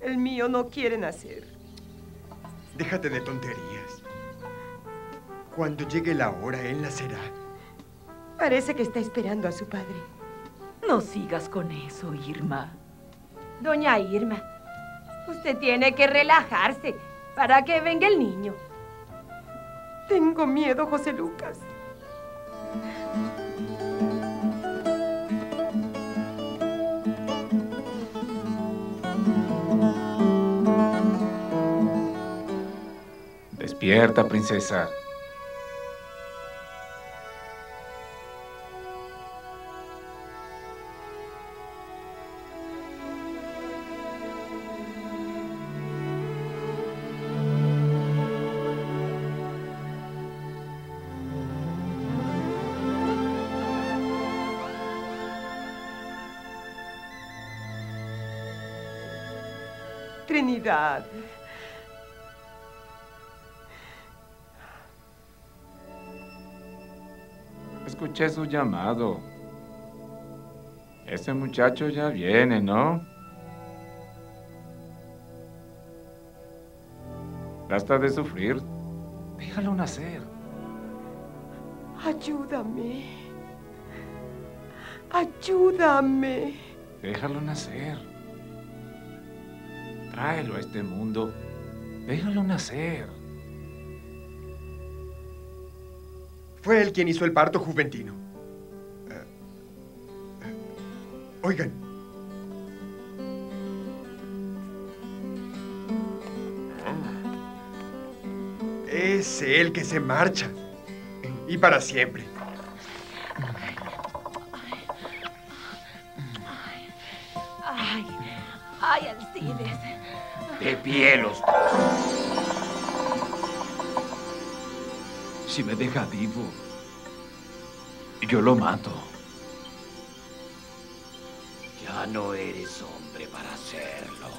El mío no quiere nacer. Déjate de tonterías. Cuando llegue la hora, él nacerá. Parece que está esperando a su padre. No sigas con eso, Irma. Doña Irma, usted tiene que relajarse para que venga el niño. Tengo miedo, José Lucas. Despierta, princesa. Trinidad. Escuché su llamado. Ese muchacho ya viene, ¿no? Basta de sufrir. Déjalo nacer. Ayúdame. Ayúdame. Déjalo nacer. Tráelo a este mundo. Déjalo nacer. Fue él quien hizo el parto juventino. Oigan. Es él que se marcha. Y para siempre. Ay, Alcides. De pie los dos. Si me deja vivo, yo lo mato. Ya no eres hombre para hacerlo.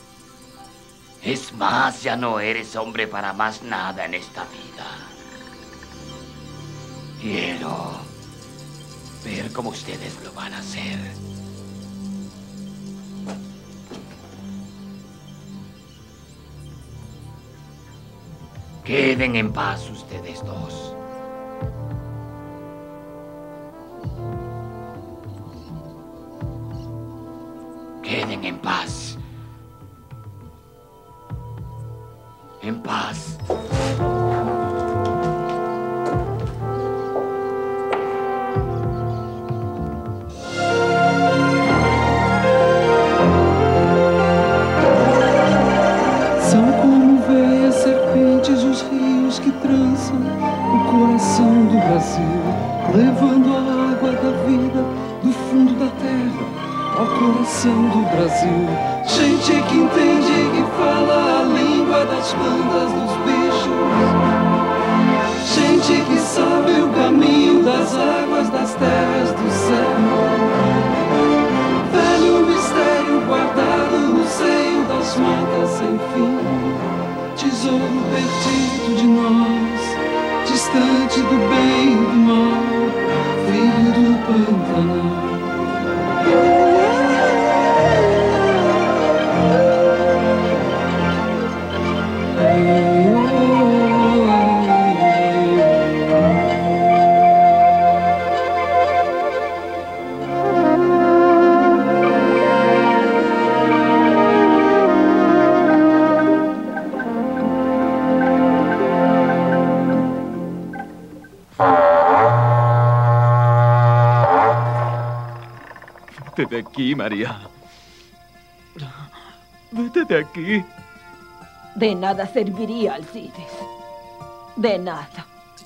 Es más, ya no eres hombre para más nada en esta vida. Quiero ver cómo ustedes lo van a hacer. Queden en paz ustedes dos. Queden en paz. En paz. São como veias serpentes os rios que trançam o coração do Brasil, levando a água da vida do fundo da terra ao coração do Brasil. Gente que entende e que fala a língua das plantas, dos bichos. Gente que sabe o caminho das águas, das terras, do céu. Velho mistério guardado no seio das matas sem fim. Tesouro perdido de nós, distante do bem e do mal, filho do Pantanal. Vete de aquí, María. Vete de aquí. De nada serviría, Alcides. De nada.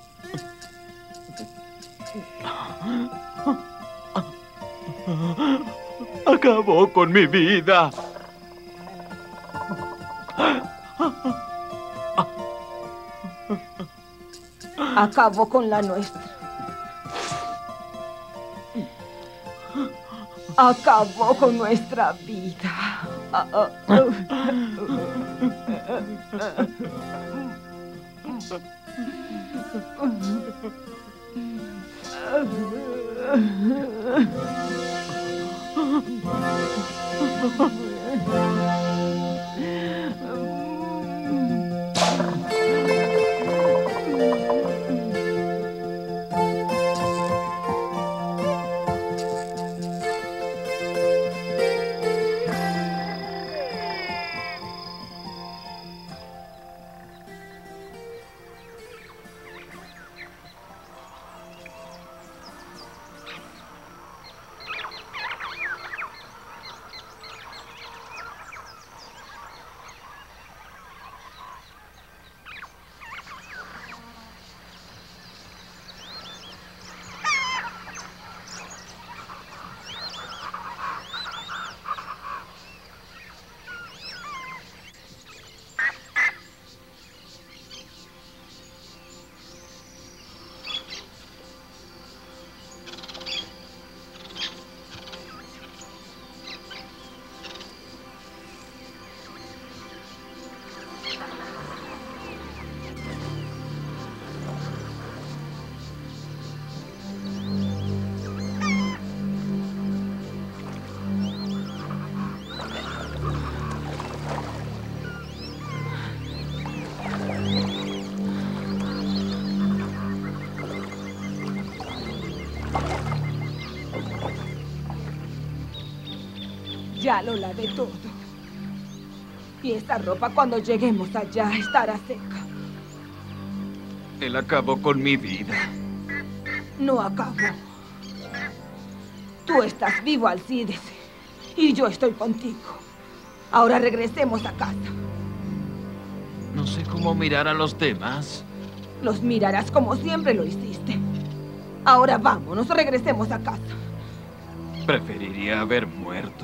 Acabó con mi vida. Acabó con la nuestra. Acabó con nuestra vida. Ya lo lavé todo. Y esta ropa cuando lleguemos allá estará seca. Él acabó con mi vida. No acabó. Tú estás vivo, Alcides. Y yo estoy contigo. Ahora regresemos a casa. No sé cómo mirar a los demás. Los mirarás como siempre lo hiciste. Ahora vámonos, regresemos a casa. Preferiría haber muerto.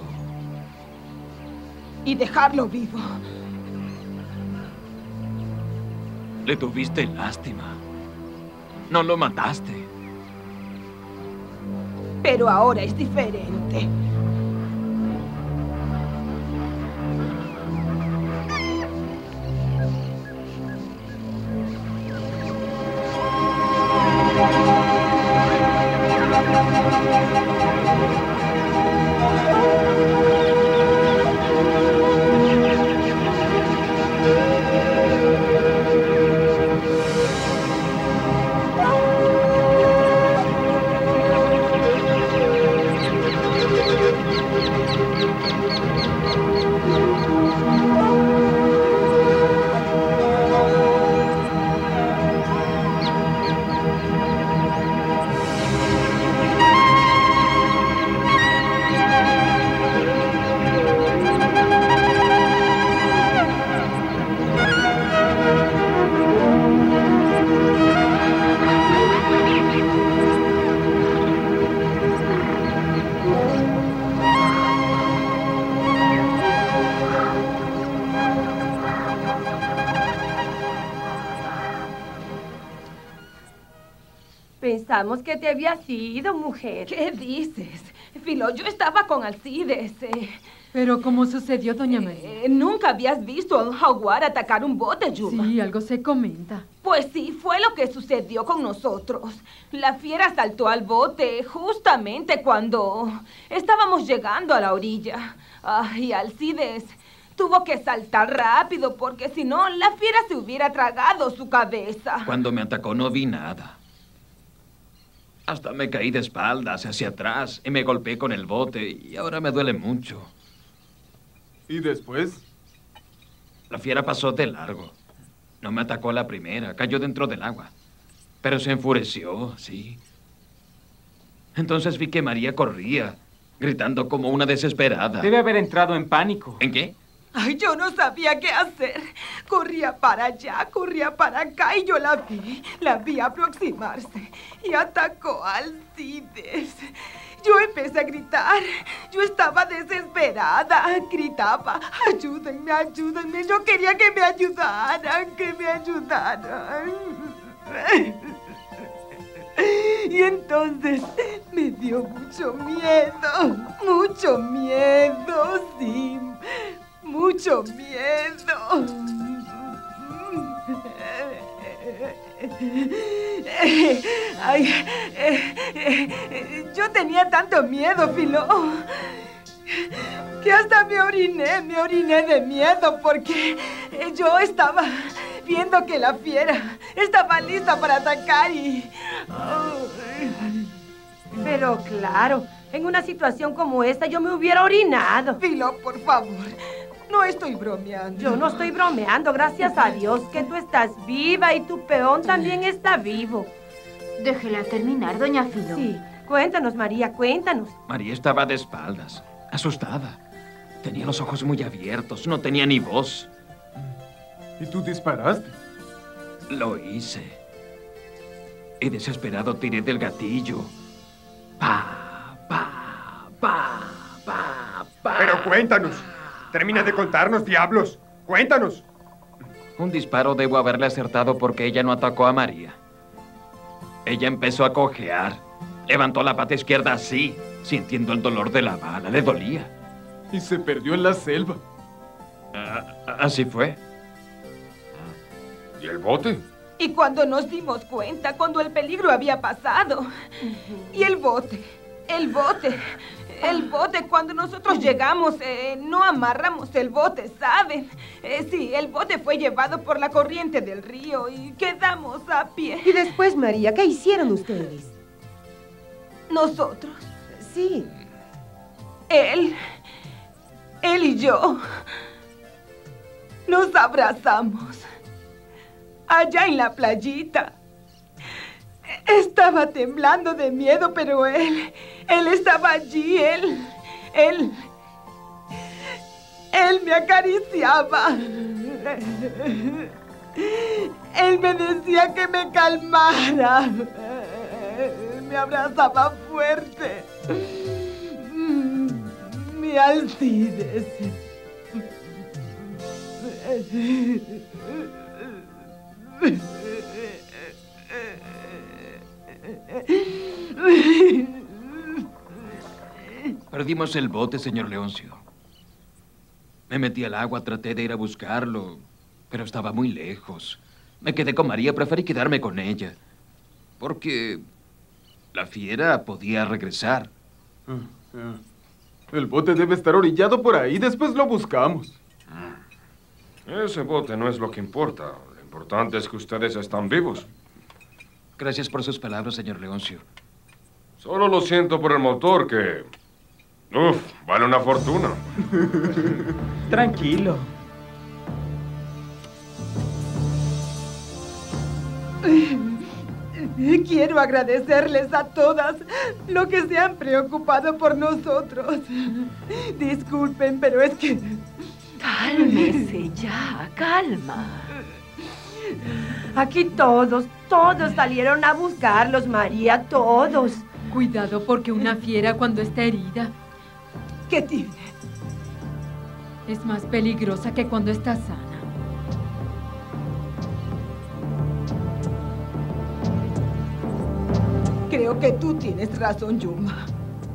Y dejarlo vivo. Le tuviste lástima. No lo mataste. Pero ahora es diferente. Pensamos que te habías ido, mujer. ¿Qué dices? Filo, yo estaba con Alcides. ¿Pero cómo sucedió, doña María? ¿Nunca habías visto a un jaguar atacar un bote, Yuma? Sí, algo se comenta. Pues sí, fue lo que sucedió con nosotros. La fiera saltó al bote justamente cuando estábamos llegando a la orilla. Ay, Alcides tuvo que saltar rápido porque si no, la fiera se hubiera tragado su cabeza. Cuando me atacó no vi nada. Hasta me caí de espaldas hacia atrás y me golpeé con el bote y ahora me duele mucho. ¿Y después? La fiera pasó de largo. No me atacó a la primera, cayó dentro del agua. Pero se enfureció, sí. Entonces vi que María corría, gritando como una desesperada. Debe haber entrado en pánico. ¿En qué? Ay, yo no sabía qué hacer. Corría para allá, corría para acá y yo la vi aproximarse y atacó a Alcides. Yo empecé a gritar. Yo estaba desesperada. Gritaba, ayúdenme, ayúdenme. Yo quería que me ayudaran, que me ayudaran. Y entonces me dio mucho miedo, sí. Mucho miedo. Ay, yo tenía tanto miedo, Filo, que hasta me oriné de miedo porque yo estaba viendo que la fiera estaba lista para atacar y... Pero claro, en una situación como esta yo me hubiera orinado. Filo, por favor. No estoy bromeando. Yo no estoy bromeando, gracias a Dios que tú estás viva y tu peón también está vivo. Déjela terminar, doña Filo. Sí, cuéntanos, María, cuéntanos. María estaba de espaldas, asustada. Tenía los ojos muy abiertos, no tenía ni voz. ¿Y tú disparaste? Lo hice. Y desesperado tiré del gatillo. Pa, pa, pa, pa, pa. Pero cuéntanos. Termina de contarnos, diablos. Cuéntanos. Un disparo debo haberle acertado porque ella no atacó a María. Ella empezó a cojear. Levantó la pata izquierda así, sintiendo el dolor de la bala. Le dolía. Y se perdió en la selva. Así fue. ¿Y el bote? Y cuando nos dimos cuenta, cuando el peligro había pasado. Y el bote, cuando nosotros llegamos, no amarramos el bote, ¿saben? Sí, el bote fue llevado por la corriente del río y quedamos a pie. Y después, María, ¿qué hicieron ustedes? ¿Nosotros? Sí. Él él y yo nos abrazamos allá en la playita. Estaba temblando de miedo, pero él estaba allí, él me acariciaba. Él me decía que me calmara. Él me abrazaba fuerte. Mi Alcides. Perdimos el bote, señor Leoncio. Me metí al agua, traté de ir a buscarlo, pero estaba muy lejos. Me quedé con María, preferí quedarme con ella. Porque la fiera podía regresar. El bote debe estar orillado por ahí, después lo buscamos. Ese bote no es lo que importa. Lo importante es que ustedes están vivos. Gracias por sus palabras, señor Leoncio. Solo lo siento por el motor que... vale una fortuna. Tranquilo. Quiero agradecerles a todas lo que se han preocupado por nosotros. Disculpen, pero es que... Cálmese ya, calma. Aquí todos salieron a buscarlos, María, todos. Cuidado, porque una fiera cuando está herida ¿Qué tiene? es más peligrosa que cuando está sana. Creo que tú tienes razón, Yuma.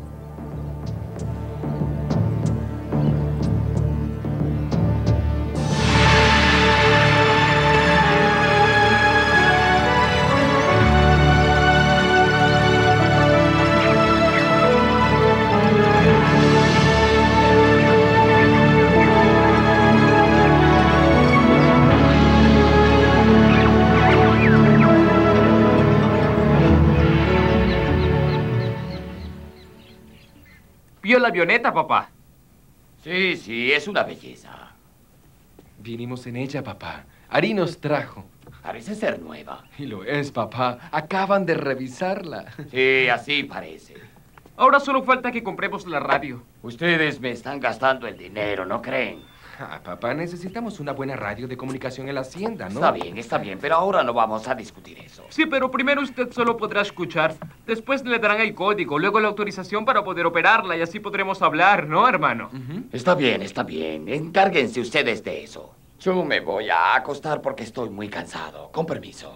¿Vio la avioneta, papá? Sí, es una belleza. Vinimos en ella, papá. Ari nos trajo. Parece ser nueva. Y lo es, papá. Acaban de revisarla. Sí, así parece. Ahora solo falta que compremos la radio. Ustedes me están gastando el dinero, ¿no creen? Papá, necesitamos una buena radio de comunicación en la hacienda, ¿no? Está bien, pero ahora no vamos a discutir eso. Sí, pero primero usted solo podrá escuchar. Después le darán el código, luego la autorización para poder operarla y así podremos hablar, ¿no, hermano? Está bien. Encárguense ustedes de eso. Yo me voy a acostar porque estoy muy cansado. Con permiso.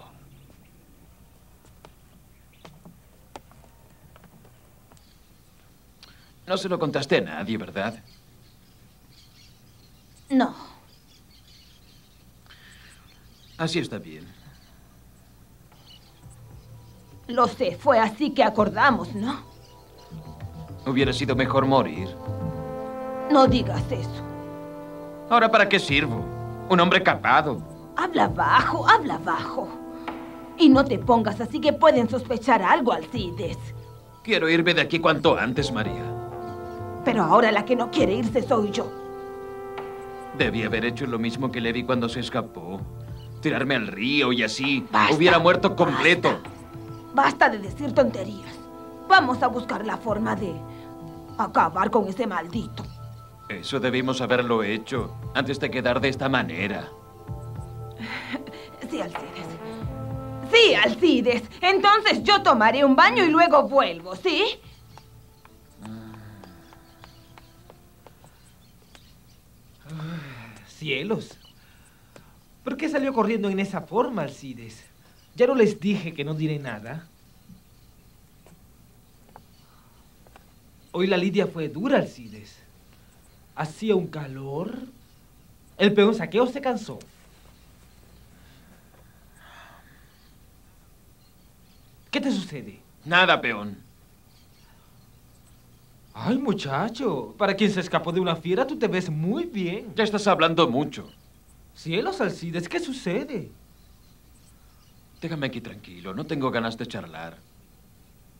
No se lo contaste a nadie, ¿verdad? No. Así está bien. Lo sé, fue así que acordamos, ¿no? Hubiera sido mejor morir. No digas eso. ¿Ahora para qué sirvo? Un hombre capado. Habla bajo, habla bajo. Y no te pongas así que pueden sospechar algo, Alcides. Quiero irme de aquí cuanto antes, María. Pero ahora la que no quiere irse soy yo. Debí haber hecho lo mismo que Levi cuando se escapó. Tirarme al río y así Basta, hubiera muerto completo. Basta de decir tonterías. Vamos a buscar la forma de acabar con ese maldito. Eso debimos haberlo hecho antes de quedar de esta manera. Sí, Alcides. Sí, Alcides. Entonces yo tomaré un baño y luego vuelvo, ¿sí? Cielos. ¿Por qué salió corriendo en esa forma, Alcides? Ya no les dije que no diré nada. Hoy la lidia fue dura, Alcides. Hacía un calor. El peón Saqueo se cansó. ¿Qué te sucede? Nada, peón. Ay, muchacho, para quien se escapó de una fiera, tú te ves muy bien. Ya estás hablando mucho. Cielos, Alcides, ¿qué sucede? Déjame aquí tranquilo, no tengo ganas de charlar.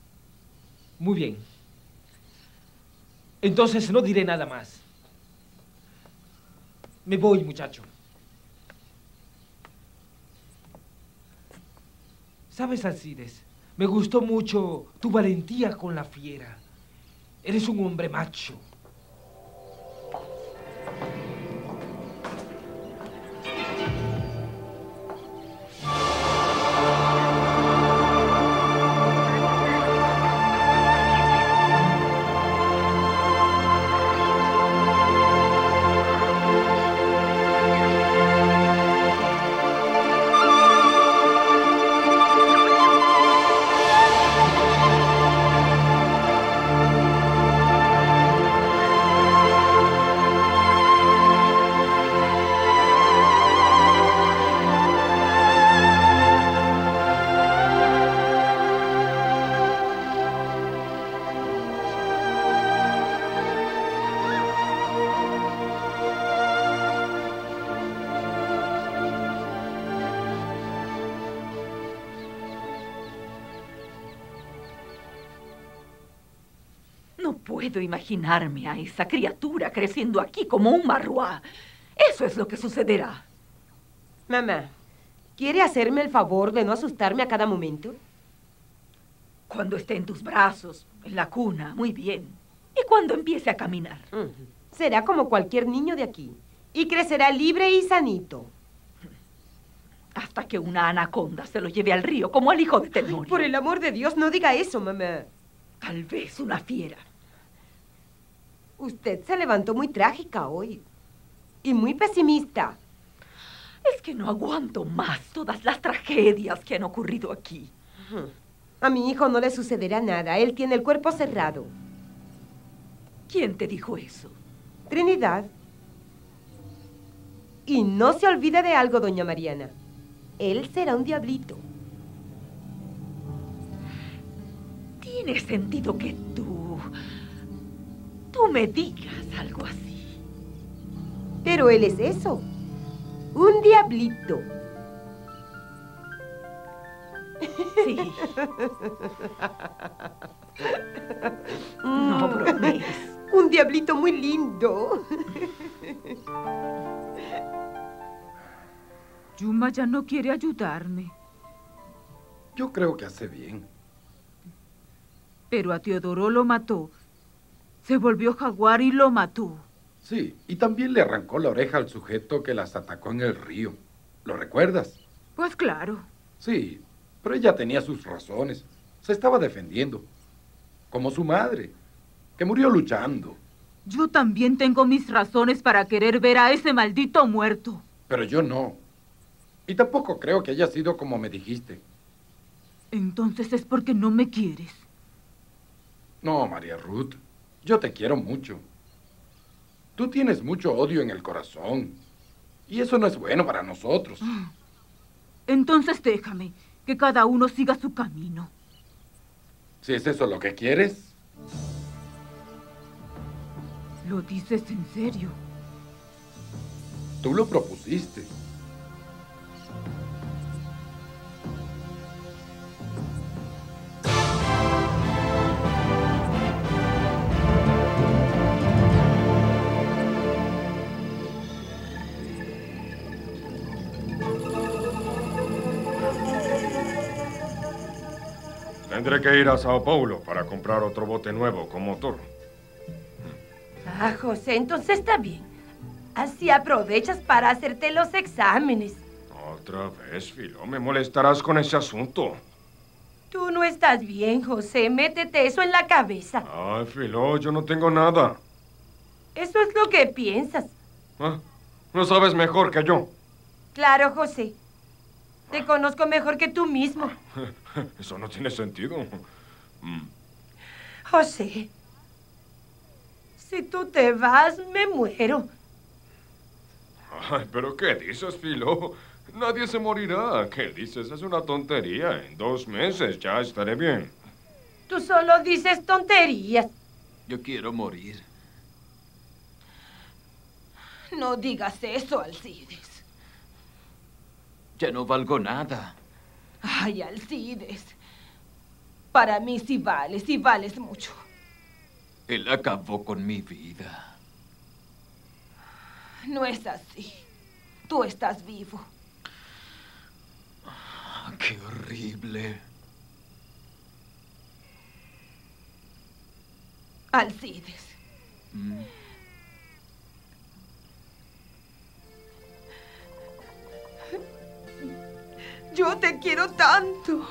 Muy bien. Entonces no diré nada más. Me voy, muchacho. ¿Sabes, Alcides? Me gustó mucho tu valentía con la fiera. Eres un hombre macho. No puedo imaginarme a esa criatura creciendo aquí como un marruá. Eso es lo que sucederá. Mamá, ¿quiere hacerme el favor de no asustarme a cada momento? Cuando esté en tus brazos, en la cuna, muy bien. Y cuando empiece a caminar. Será como cualquier niño de aquí. Y crecerá libre y sanito. Hasta que una anaconda se lo lleve al río, como al hijo de Tenorio. Por el amor de Dios, no diga eso, mamá. Tal vez una fiera. Usted se levantó muy trágica hoy. Y muy pesimista. Es que no aguanto más todas las tragedias que han ocurrido aquí. A mi hijo no le sucederá nada. Él tiene el cuerpo cerrado. ¿Quién te dijo eso? Trinidad. Y no se olvide de algo, doña Mariana. Él será un diablito. Tiene sentido que tú me digas algo así. Pero él es eso. Un diablito. Sí. No bromees. Un diablito muy lindo. Yuma ya no quiere ayudarme. Yo creo que hace bien. Pero a Teodoro lo mató. Se volvió jaguar y lo mató. Sí, y también le arrancó la oreja al sujeto que las atacó en el río. ¿Lo recuerdas? Pues claro. Sí, pero ella tenía sus razones. Se estaba defendiendo. Como su madre, que murió luchando. Yo también tengo mis razones para querer ver a ese maldito muerto. Pero yo no. Y tampoco creo que haya sido como me dijiste. Entonces es porque no me quieres. No, María Ruth. Yo te quiero mucho. Tú tienes mucho odio en el corazón. Y eso no es bueno para nosotros. Entonces déjame, que cada uno siga su camino. Si es eso lo que quieres. ¿Lo dices en serio? Tú lo propusiste. Tendré que ir a Sao Paulo para comprar otro bote nuevo con motor. Ah, José, entonces está bien. Así aprovechas para hacerte los exámenes. Otra vez, Filo, me molestarás con ese asunto. Tú no estás bien, José. Métete eso en la cabeza. Ay, Filo, yo no tengo nada. Eso es lo que piensas. ¿Ah? No sabes mejor que yo. Claro, José. Te conozco mejor que tú mismo. Eso no tiene sentido. José, si tú te vas, me muero. Ay, ¿pero qué dices, Filo? Nadie se morirá. ¿Qué dices? Es una tontería. En 2 meses ya estaré bien. Tú solo dices tonterías. Yo quiero morir. No digas eso, Alcides. Ya no valgo nada. Ay, Alcides. Para mí sí vales mucho. Él acabó con mi vida. No es así. Tú estás vivo. ¡Qué horrible! Alcides. Yo te quiero tanto.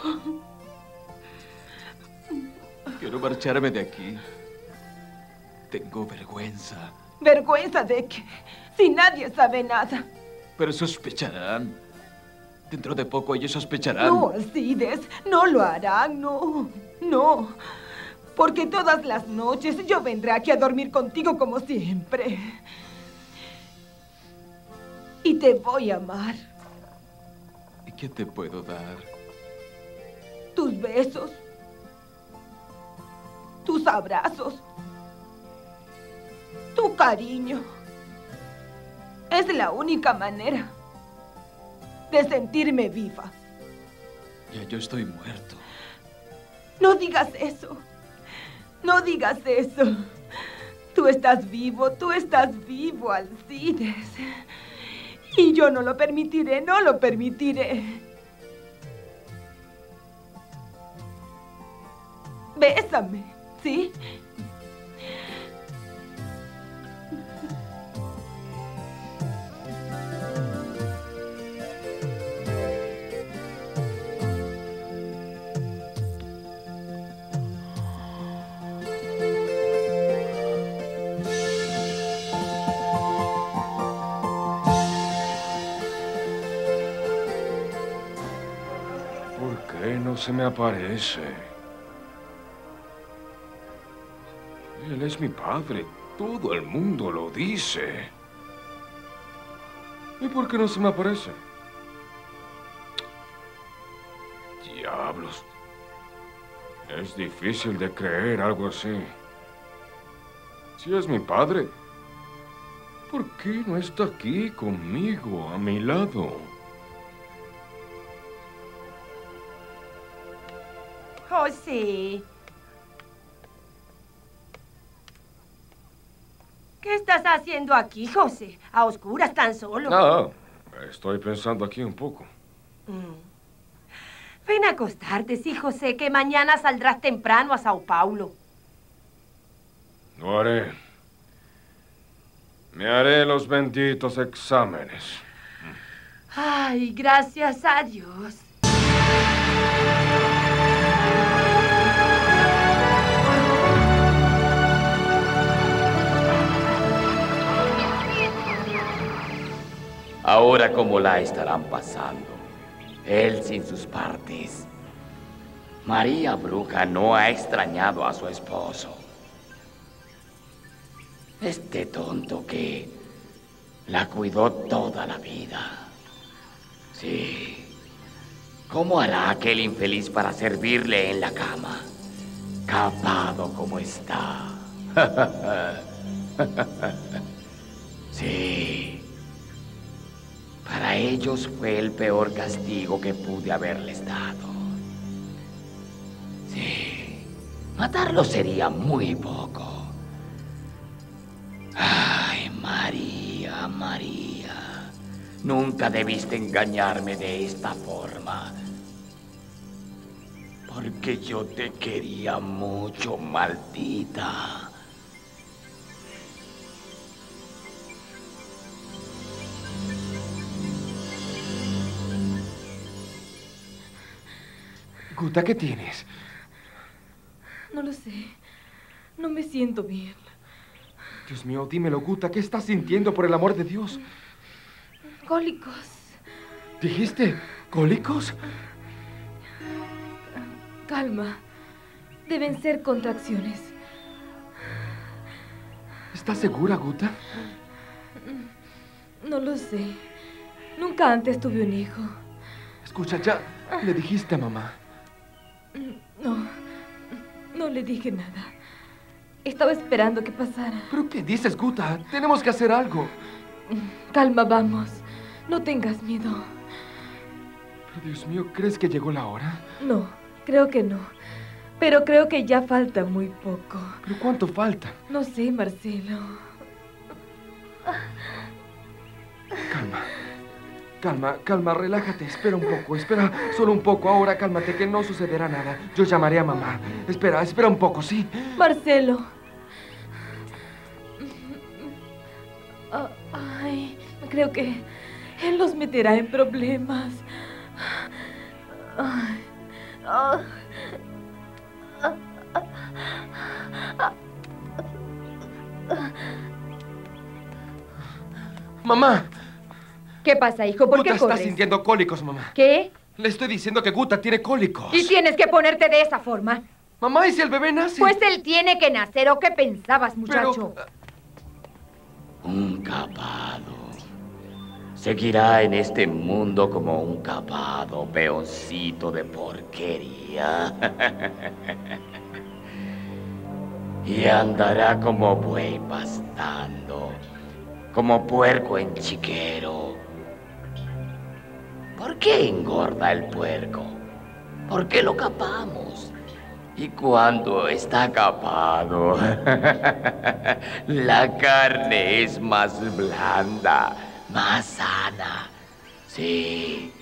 Quiero marcharme de aquí. Tengo vergüenza. ¿Vergüenza de qué? Si nadie sabe nada. Pero sospecharán. Dentro de poco ellos sospecharán. No, Alcides, no lo harán, no. No. Porque todas las noches yo vendré aquí a dormir contigo como siempre. Y te voy a amar. ¿Y qué te puedo dar? Tus besos. Tus abrazos. Tu cariño. Es la única manera de sentirme viva. Ya yo estoy muerto. No digas eso. No digas eso. Tú estás vivo, Alcides. Y yo no lo permitiré, no lo permitiré. Bésame, ¿sí? ¿Por qué no se me aparece? Él es mi padre. Todo el mundo lo dice. ¿Y por qué no se me aparece? Diablos. Es difícil de creer algo así. Si es mi padre, ¿por qué no está aquí conmigo, a mi lado? José. ¿Qué estás haciendo aquí, José? A oscuras tan solo. No, estoy pensando aquí un poco. Ven a acostarte, sí, José, que mañana saldrás temprano a Sao Paulo. Lo haré. Me haré los benditos exámenes. Ay, gracias a Dios. Ahora cómo la estarán pasando, él sin sus partes. María Bruja no ha extrañado a su esposo. Este tonto que la cuidó toda la vida. Sí. ¿Cómo hará aquel infeliz para servirle en la cama? Capado como está. Sí. Para ellos fue el peor castigo que pude haberles dado. Sí. Matarlo sería muy poco. Ay, María, María. Nunca debiste engañarme de esta forma. Porque yo te quería mucho, maldita. Guta, ¿qué tienes? No lo sé. No me siento bien. Dios mío, dímelo, Guta. ¿Qué estás sintiendo, por el amor de Dios? Cólicos. ¿Dijiste cólicos? Calma. Deben ser contracciones. ¿Estás segura, Guta? No lo sé. Nunca antes tuve un hijo. Escucha, ya le dijiste a mamá. No, no le dije nada. Estaba esperando que pasara. ¿Pero qué dices, Guta? Tenemos que hacer algo. Calma, vamos. No tengas miedo. Pero, Dios mío, ¿crees que llegó la hora? No, creo que no. Pero creo que ya falta muy poco. ¿Pero cuánto falta? No sé, Marcelo. Calma, relájate. Espera un poco, espera solo un poco. Ahora cálmate, que no sucederá nada. Yo llamaré a mamá. Espera un poco, ¿sí? Marcelo. Ay, creo que él los meterá en problemas. Ay. ¡Mamá! ¿Qué pasa, hijo? ¿Por qué Guta corres? está sintiendo cólicos, mamá. ¿Qué? Le estoy diciendo que Guta tiene cólicos. ¿Y tienes que ponerte de esa forma? Mamá, ¿y si el bebé nace? Pues él tiene que nacer. ¿O qué pensabas, muchacho? Un capado. Seguirá en este mundo como un capado, peoncito de porquería. Y andará como buey pastando, como puerco en chiquero. ¿Por qué engorda el puerco? ¿Por qué lo capamos? Y cuando está capado, la carne es más blanda, más sana. Sí.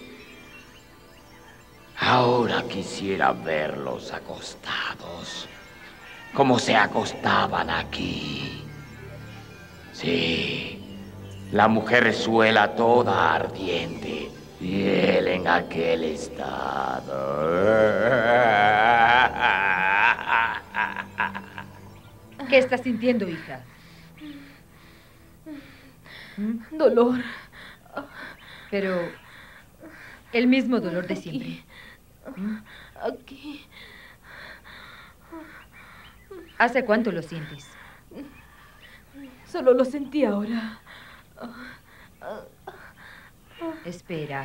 Ahora quisiera verlos acostados, como se acostaban aquí. Sí. La mujerzuela toda ardiente y él en aquel estado. ¿Qué estás sintiendo, hija? Dolor. Pero el mismo dolor de siempre. Aquí. ¿Hace cuánto lo sientes? Solo lo sentí ahora. Espera.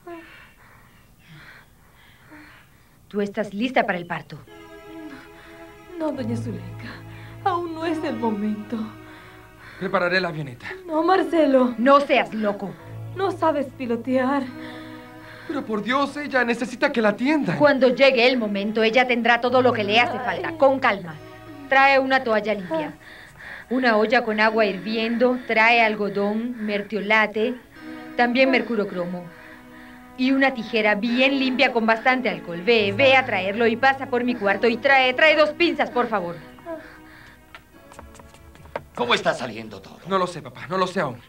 ¿Tú estás lista para el parto? No, doña Zuleika. Aún no es el momento. Prepararé la avioneta. No, Marcelo. No seas loco. No sabes pilotear. Pero por Dios, ella necesita que la atiendan. Cuando llegue el momento, ella tendrá todo lo que le hace falta. Con calma. Trae una toalla limpia, una olla con agua hirviendo, trae algodón, mertiolate, también mercurocromo. Y una tijera bien limpia con bastante alcohol. Ve a traerlo y pasa por mi cuarto y trae 2 pinzas, por favor. ¿Cómo está saliendo todo? No lo sé, papá, no lo sé aún.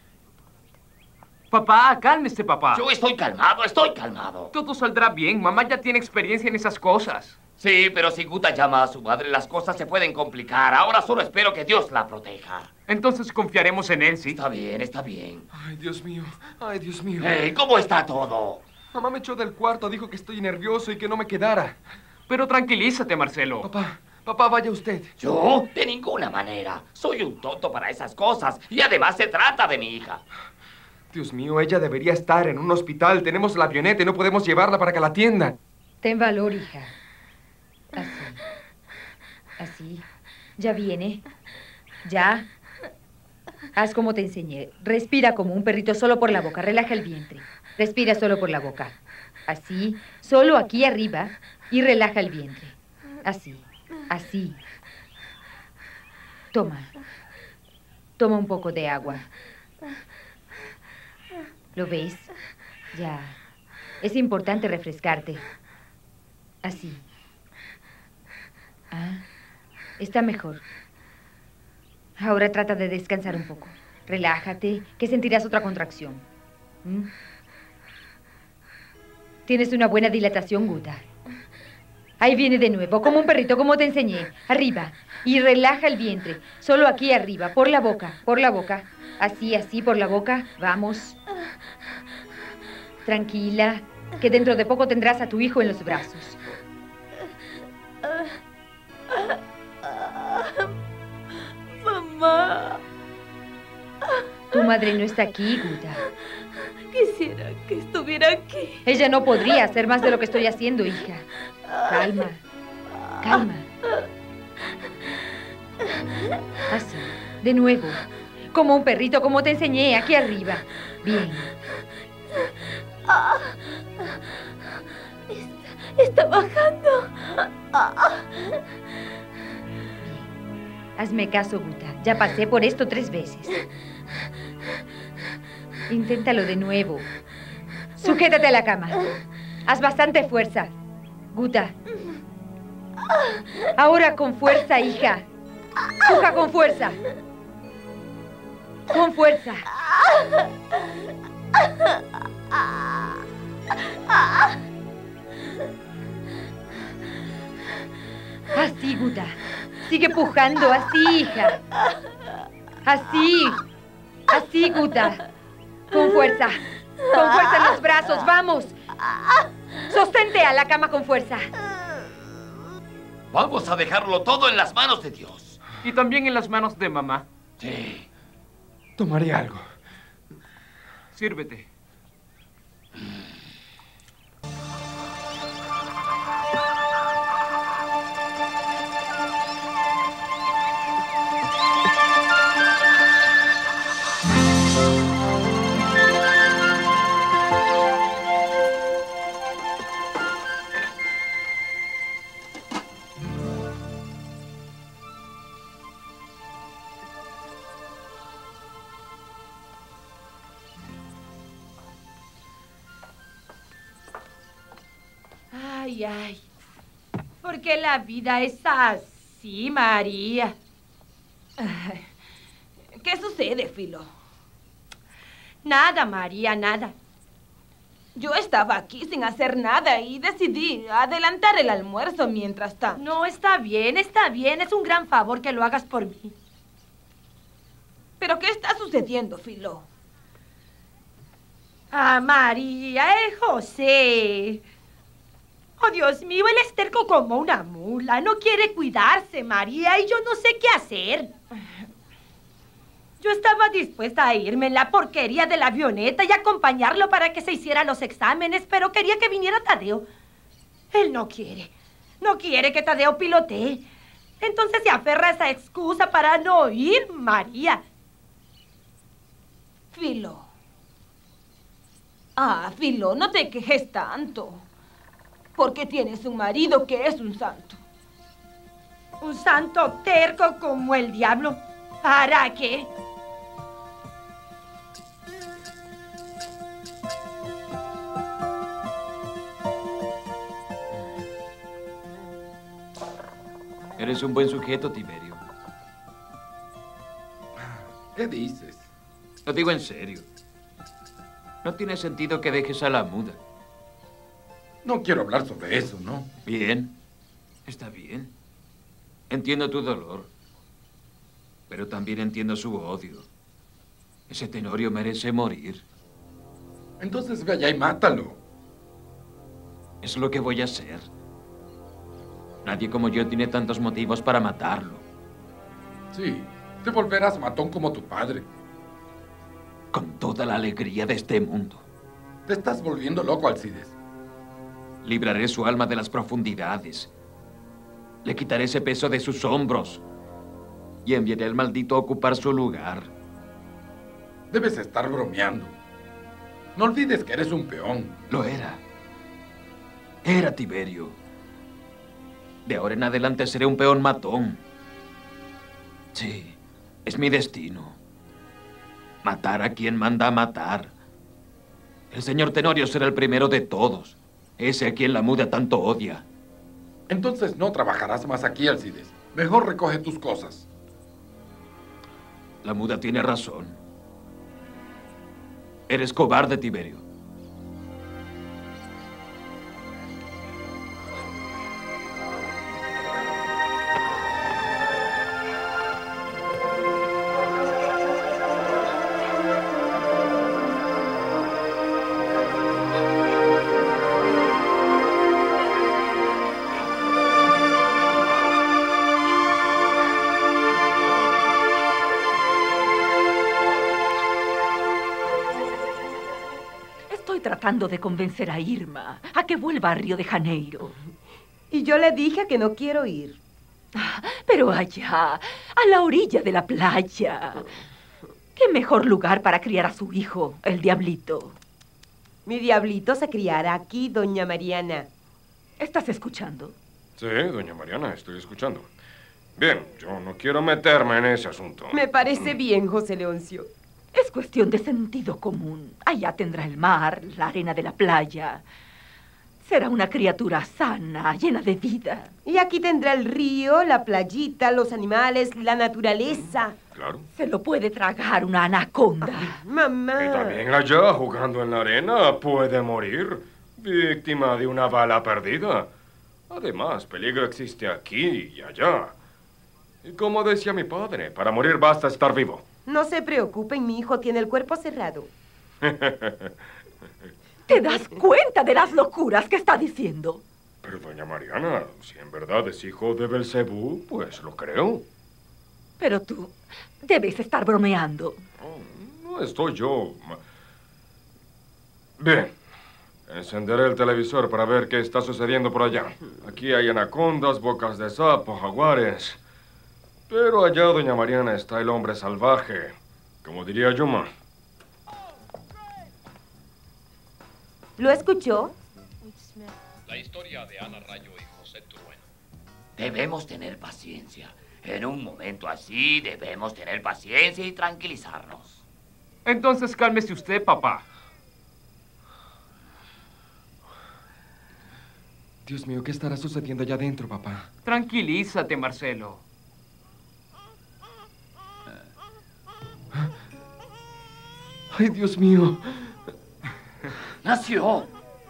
Papá, cálmese, papá. Yo estoy calmado. Todo saldrá bien. Mamá ya tiene experiencia en esas cosas. Sí, pero si Guta llama a su madre, las cosas se pueden complicar. Ahora solo espero que Dios la proteja. Entonces confiaremos en él, ¿sí? Está bien. Ay, Dios mío. ¿Cómo está todo? Mamá me echó del cuarto, dijo que estoy nervioso y que no me quedara. Pero tranquilízate, Marcelo. Papá, vaya usted. ¿Yo? De ninguna manera. Soy un tonto para esas cosas. Y además se trata de mi hija. Dios mío, ella debería estar en un hospital. Tenemos la avioneta y no podemos llevarla para que la atiendan. Ten valor, hija. Así. Ya viene. Ya. Haz como te enseñé. Respira como un perrito solo por la boca. Relaja el vientre. Respira solo por la boca. Así. Solo aquí arriba. Y relaja el vientre. Así. Toma. Toma un poco de agua. ¿Lo ves? Ya. Es importante refrescarte. Así. Está mejor. Ahora trata de descansar un poco. Relájate, que sentirás otra contracción. Tienes una buena dilatación, Guta. Ahí viene de nuevo, como un perrito, como te enseñé. Arriba. Y relaja el vientre. Solo aquí arriba, por la boca, Así, por la boca. Vamos. Tranquila, que dentro de poco tendrás a tu hijo en los brazos. Mamá. Tu madre no está aquí, Guta. Quisiera que estuviera aquí. Ella no podría hacer más de lo que estoy haciendo, hija. Calma. Así, de nuevo. Como un perrito, como te enseñé, aquí arriba. Bien. Está bajando. Hazme caso, Guta. Ya pasé por esto 3 veces. Inténtalo de nuevo. Sujétate a la cama. Haz bastante fuerza. Guta. Ahora con fuerza, hija. Puja con fuerza. Con fuerza. Así, Guta. Sigue pujando, así, hija. Así. Así, Guta. Con fuerza. Con fuerza en los brazos, vamos. Sostente a la cama con fuerza. Vamos a dejarlo todo en las manos de Dios. Y también en las manos de mamá. Sí. Tomaré algo. Sírvete. Ay, ay. ¿Por qué la vida es así, María? Ay, ¿qué sucede, Filo? Nada, María, nada. Yo estaba aquí sin hacer nada y decidí adelantar el almuerzo mientras tanto. No, está bien, está bien. Es un gran favor que lo hagas por mí. ¿Pero qué está sucediendo, Filo? Ah, María, José. Oh, Dios mío, él es terco como una mula. No quiere cuidarse, María, y yo no sé qué hacer. Yo estaba dispuesta a irme en la porquería de la avioneta y acompañarlo para que se hicieran los exámenes, pero quería que viniera Tadeo. Él no quiere. No quiere que Tadeo pilotee. Entonces se aferra a esa excusa para no ir, María. Filo. Ah, Filo, no te quejes tanto. Porque tienes un marido que es un santo. ¿Un santo terco como el diablo? ¿Para qué? Eres un buen sujeto, Tiberio. ¿Qué dices? Lo digo en serio. No tiene sentido que dejes a la muda. No quiero hablar sobre eso, ¿no? Bien. Está bien. Entiendo tu dolor. Pero también entiendo su odio. Ese Tenorio merece morir. Entonces ve allá y mátalo. Es lo que voy a hacer. Nadie como yo tiene tantos motivos para matarlo. Sí, te volverás matón como tu padre. Con toda la alegría de este mundo. Te estás volviendo loco, Alcides. Libraré su alma de las profundidades. Le quitaré ese peso de sus hombros. Y enviaré al maldito a ocupar su lugar. Debes estar bromeando. No olvides que eres un peón. Lo era. Era Tiberio. De ahora en adelante seré un peón matón. Sí, es mi destino. Matar a quien manda a matar. El señor Tenorio será el primero de todos. Ese a quien la muda tanto odia. Entonces no trabajarás más aquí, Alcides. Mejor recoge tus cosas. La muda tiene razón. Eres cobarde, Tiberio. Tratando de convencer a Irma a que vuelva a Río de Janeiro. Y yo le dije que no quiero ir. Pero allá, a la orilla de la playa. ¿Qué mejor lugar para criar a su hijo, el diablito? Mi diablito se criará aquí, doña Mariana. ¿Estás escuchando? Sí, doña Mariana, estoy escuchando. Bien, yo no quiero meterme en ese asunto. Me parece bien, José Leoncio. Es cuestión de sentido común. Allá tendrá el mar, la arena de la playa. Será una criatura sana, llena de vida. Y aquí tendrá el río, la playita, los animales, la naturaleza. Claro. Se lo puede tragar una anaconda. Mamá. Y también allá, jugando en la arena, puede morir, víctima de una bala perdida. Además, peligro existe aquí y allá. Y como decía mi padre, para morir basta estar vivo. No se preocupen, mi hijo tiene el cuerpo cerrado. ¿Te das cuenta de las locuras que está diciendo? Pero, doña Mariana, si en verdad es hijo de Belcebú, pues lo creo. Pero tú debes estar bromeando. No estoy yo. Bien. Encenderé el televisor para ver qué está sucediendo por allá. Aquí hay anacondas, bocas de sapo, jaguares. Pero allá, doña Mariana, está el hombre salvaje. Como diría Yuma. ¿Lo escuchó? La historia de Ana Rayo y José Trueno. Debemos tener paciencia. En un momento así debemos tener paciencia y tranquilizarnos. Entonces cálmese usted, papá. Dios mío, ¿qué estará sucediendo allá adentro, papá? Tranquilízate, Marcelo. Ay, Dios mío. ¡Nació!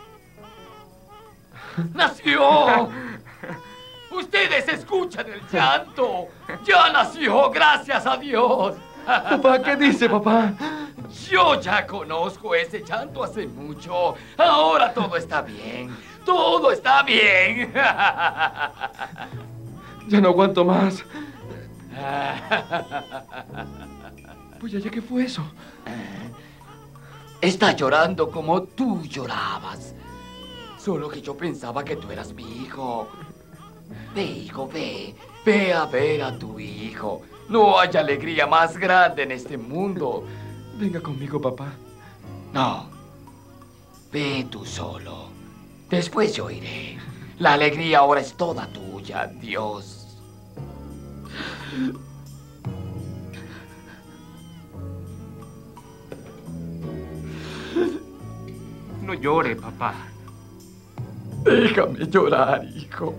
¡Nació! ¡Ustedes escuchan el llanto! ¡Ya nació, gracias a Dios! Papá, ¿qué dice, papá? Yo ya conozco ese llanto hace mucho. Ahora todo está bien. ¡Todo está bien! Ya no aguanto más. Pues ya, ¿qué fue eso? Está llorando como tú llorabas. Solo que yo pensaba que tú eras mi hijo. Ve, hijo, ve. Ve a ver a tu hijo. No hay alegría más grande en este mundo. Venga conmigo, papá. No. Ve tú solo. Después yo iré. La alegría ahora es toda tuya, Dios. No llore, papá. Déjame llorar, hijo.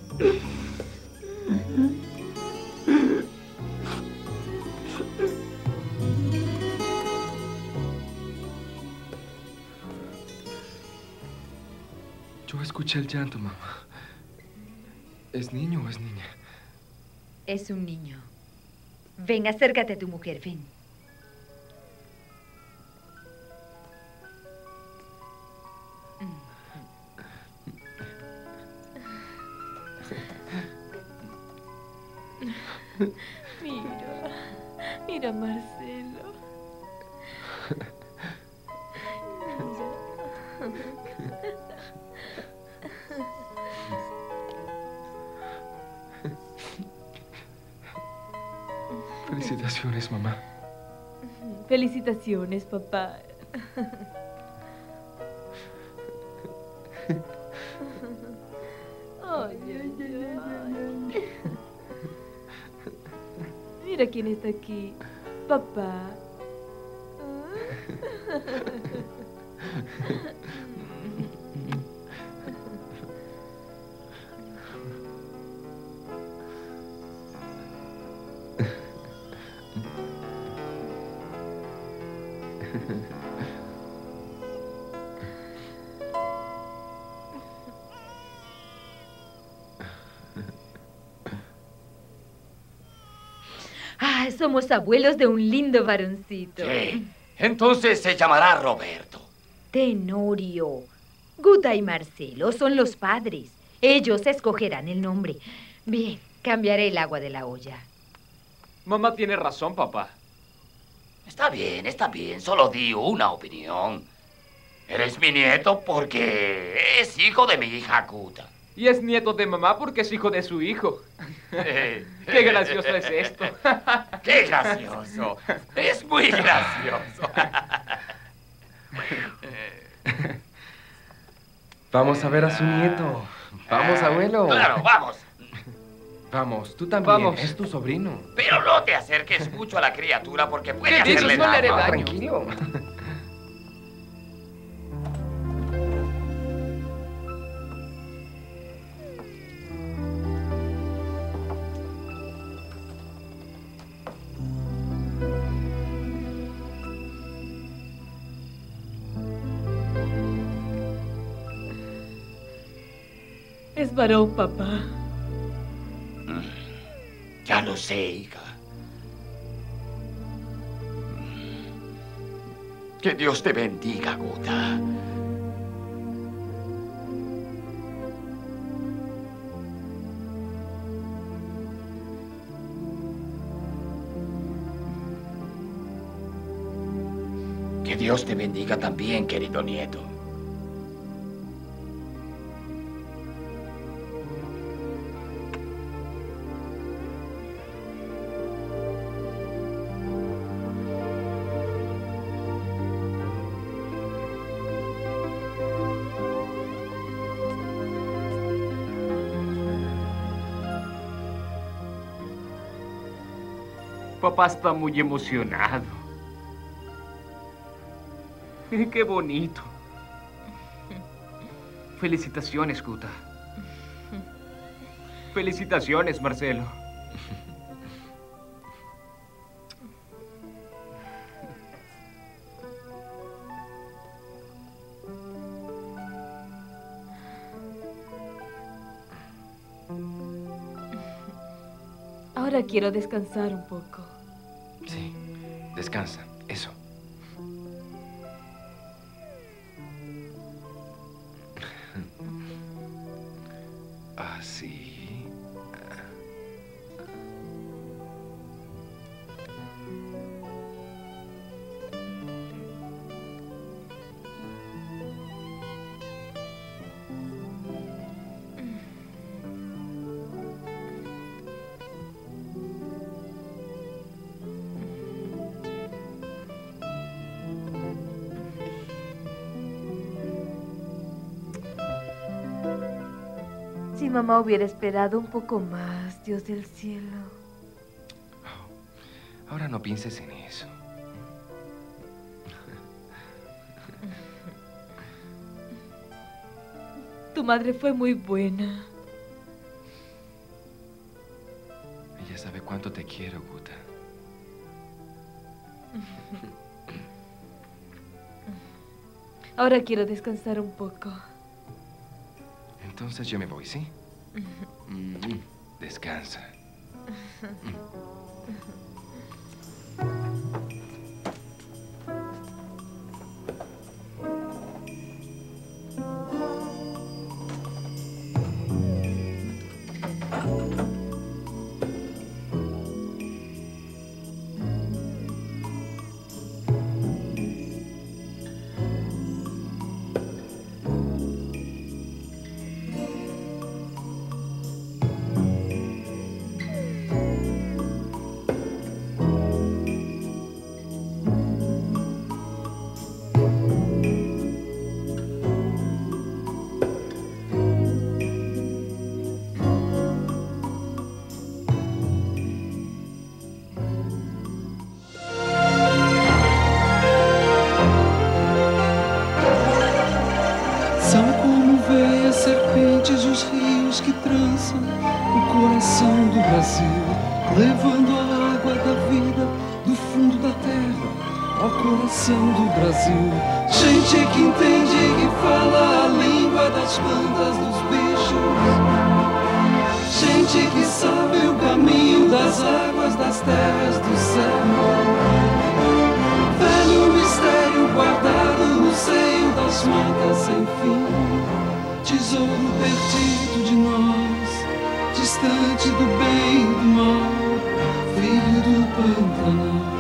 Yo escuché el llanto, mamá. ¿Es niño o es niña? Es un niño. Ven, acércate a tu mujer, ven. Mira, Marcelo. Felicitaciones, mamá. Felicitaciones, papá. Ay, ay, ay. Mira quién está aquí. Papá. Ah, somos abuelos de un lindo varoncito. Sí. Entonces se llamará Roberto. Tenorio. Guta y Marcelo son los padres. Ellos escogerán el nombre. Bien, cambiaré el agua de la olla. Mamá tiene razón, papá. Está bien. Solo di una opinión. Eres mi nieto porque es hijo de mi hija Guta. Y es nieto de mamá porque es hijo de su hijo. Qué gracioso es esto. Qué gracioso. Es muy gracioso. Vamos a ver a su nieto. Vamos, abuelo. Claro, vamos. Vamos, tú también. Vamos. Es tu sobrino. Pero no te acerques mucho a la criatura porque puede ¿Qué dices? hacerle No le haré daño. daño. Tranquilo. Es varón, papá. Ya lo sé, hija. Que Dios te bendiga, Guta. Que Dios te bendiga también, querido nieto. Papá está muy emocionado. ¡Qué bonito! Felicitaciones, Guta. Felicitaciones, Marcelo. Ahora quiero descansar un poco. Sí, descansa. Eso. Así. Si mamá hubiera esperado un poco más, Dios del cielo. Ahora no pienses en eso. Tu madre fue muy buena. Ella sabe cuánto te quiero, Guta. Ahora quiero descansar un poco. Entonces yo me voy, ¿sí? Descansa. São como veias serpentes os rios que trançam o coração do Brasil, levando a água da vida do fundo da terra ao coração do Brasil. Gente que entende e que fala a língua das plantas, dos bichos. Gente que sabe o caminho das águas, das terras, do céu. Velho mistério guardado no seio das matas sem fim. Tesouro perdido de nós, distante do bem e do mal, filho do Pantanal.